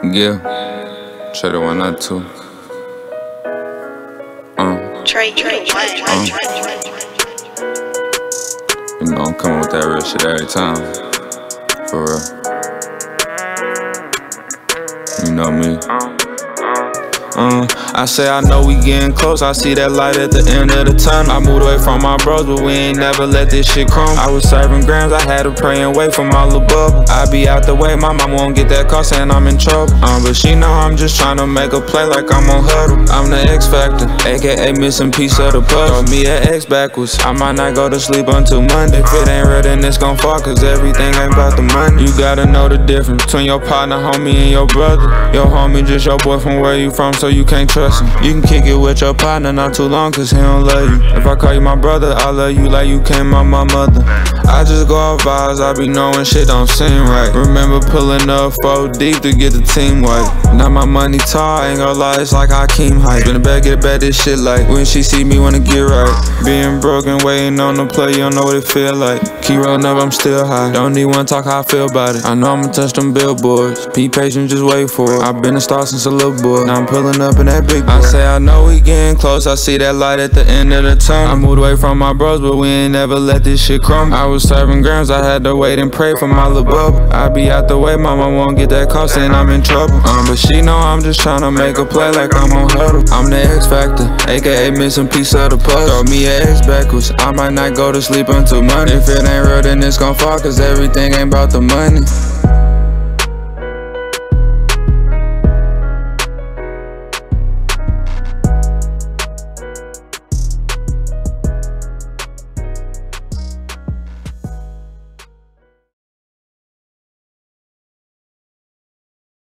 DGil, try the one or two. You know I'm coming with that real shit every time, for real. You know me. I say I know we getting close, I see that light at the end of the tunnel. I moved away from my bros, but we ain't never let this shit crumble. I was serving grams, I had to pray and wait for my little bubble. I be out the way, my mom won't get that call saying I'm in trouble. But she know I'm just trying to make a play like I'm on huddle. I'm the X Factor, aka missing piece of the puzzle. Throw me an X backwards, I might not go to sleep until Monday. If it ain't real, then it's gon' fall, cause everything ain't about the money. You gotta know the difference between your partner, homie, and your brother. Your homie just your boy from where you from, so you can't trust him. You can kick it with your partner, not too long, cause he don't love you. If I call you my brother, I love you like you came out my mother. I just go off vibes, I be knowing shit don't seem right. Remember pulling up 4 deep to get the team white. Now my money tall, ain't gon' lie, it's like Hakeem hype. Been back, get back, this shit like when she see me wanna get right. Being broken, waiting on the play, you don't know what it feel like. Keep rolling up, I'm still high. Don't need one talk how I feel about it. I know I'ma touch them billboards. Be patient, just wait for it. I've been a star since a little boy. Now I'm pulling up in that big boy. I say I know we getting close, I see that light at the end of the tunnel. I moved away from my bros, but we ain't never let this shit crumble. I was serving grams, I had to wait and pray for my little bubble. I be out the way, mama won't get that call saying I'm in trouble. But she know I'm just tryna make a play like I'm on huddle. I'm the X Factor, aka missing piece of the puzzle. Throw me an X backwards, I might not go to sleep until Monday. If it ain't real, then it's gon' fall, cause everything ain't about the money.